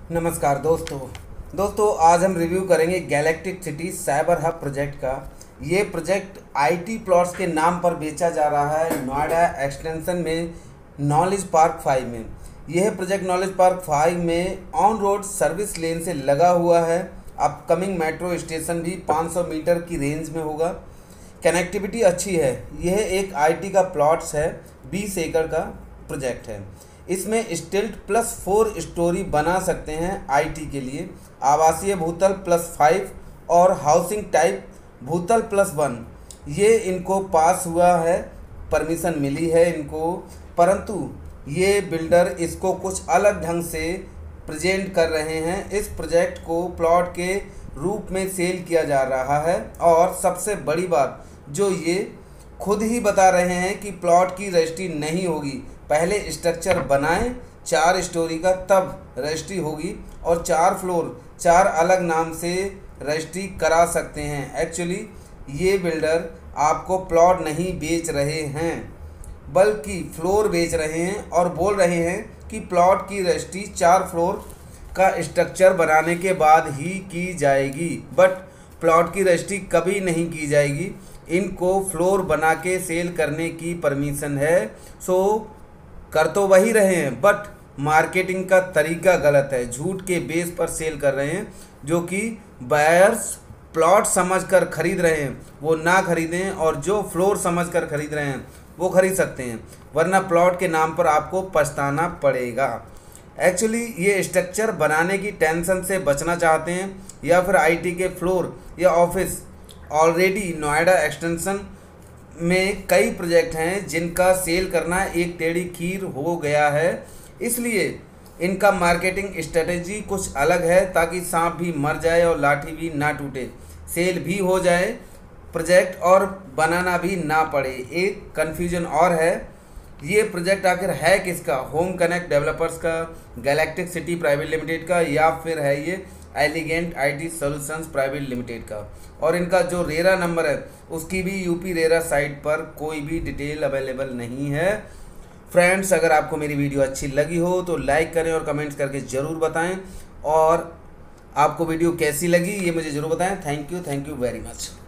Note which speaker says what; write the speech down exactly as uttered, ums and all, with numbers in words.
Speaker 1: नमस्कार दोस्तों दोस्तों आज हम रिव्यू करेंगे galactic city cyber hub project का। ये प्रोजेक्ट आईटी प्लॉट्स के नाम पर बेचा जा रहा है नोएडा एक्सटेंशन में नॉलेज पार्क फाइव में। यह प्रोजेक्ट नॉलेज पार्क फाइव में ऑन रोड सर्विस लेन से लगा हुआ है। अपकमिंग मेट्रो स्टेशन भी पाँच सौ मीटर की रेंज में होगा। कनेक्टिविटी अच्छी है। यह एक आईटी का प्लॉट्स है, बीस एकड़ का प्रोजेक्ट है। इसमें स्टिल्ट प्लस फोर स्टोरी बना सकते हैं आईटी के लिए, आवासीय भूतल प्लस फाइव और हाउसिंग टाइप भूतल प्लस वन। ये इनको पास हुआ है, परमिशन मिली है इनको, परंतु ये बिल्डर इसको कुछ अलग ढंग से प्रेजेंट कर रहे हैं। इस प्रोजेक्ट को प्लॉट के रूप में सेल किया जा रहा है और सबसे बड़ी बात जो ये खुद ही बता रहे हैं कि प्लॉट की रजिस्ट्री नहीं होगी। पहले स्ट्रक्चर बनाएं चार स्टोरी का, तब रजिस्ट्री होगी और चार फ्लोर चार अलग नाम से रजिस्ट्री करा सकते हैं। एक्चुअली ये बिल्डर आपको प्लॉट नहीं बेच रहे हैं बल्कि फ्लोर बेच रहे हैं और बोल रहे हैं कि प्लॉट की रजिस्ट्री चार फ्लोर का स्ट्रक्चर बनाने के बाद ही की जाएगी, बट प्लॉट की रजिस्ट्री कभी नहीं की जाएगी। इनको फ्लोर बना के सेल करने की परमिशन है। सो कर तो वही रहे हैं बट मार्केटिंग का तरीका गलत है। झूठ के बेस पर सेल कर रहे हैं, जो कि बायर्स प्लॉट समझकर खरीद रहे हैं वो ना खरीदें और जो फ्लोर समझकर खरीद रहे हैं वो खरीद सकते हैं, वरना प्लॉट के नाम पर आपको पछताना पड़ेगा। एक्चुअली ये स्ट्रक्चर बनाने की टेंशन से बचना चाहते हैं या फिर आईटी के फ्लोर या ऑफिस। ऑलरेडी नोएडा एक्सटेंशन में कई प्रोजेक्ट हैं जिनका सेल करना एक टेढ़ी खीर हो गया है, इसलिए इनका मार्केटिंग स्ट्रेटेजी कुछ अलग है ताकि सांप भी मर जाए और लाठी भी ना टूटे, सेल भी हो जाए प्रोजेक्ट और बनाना भी ना पड़े। एक कन्फ्यूजन और है, ये प्रोजेक्ट आखिर है किसका? होम कनेक्ट डेवलपर्स का, गैलेक्टिक सिटी प्राइवेट लिमिटेड का, या फिर है ये elegant IT solutions private limited का? और इनका जो रेरा नंबर है उसकी भी यूपी रेरा साइट पर कोई भी डिटेल अवेलेबल नहीं है। फ्रेंड्स, अगर आपको मेरी वीडियो अच्छी लगी हो तो लाइक करें और कमेंट्स करके ज़रूर बताएं, और आपको वीडियो कैसी लगी ये मुझे ज़रूर बताएं। Thank you thank you very much.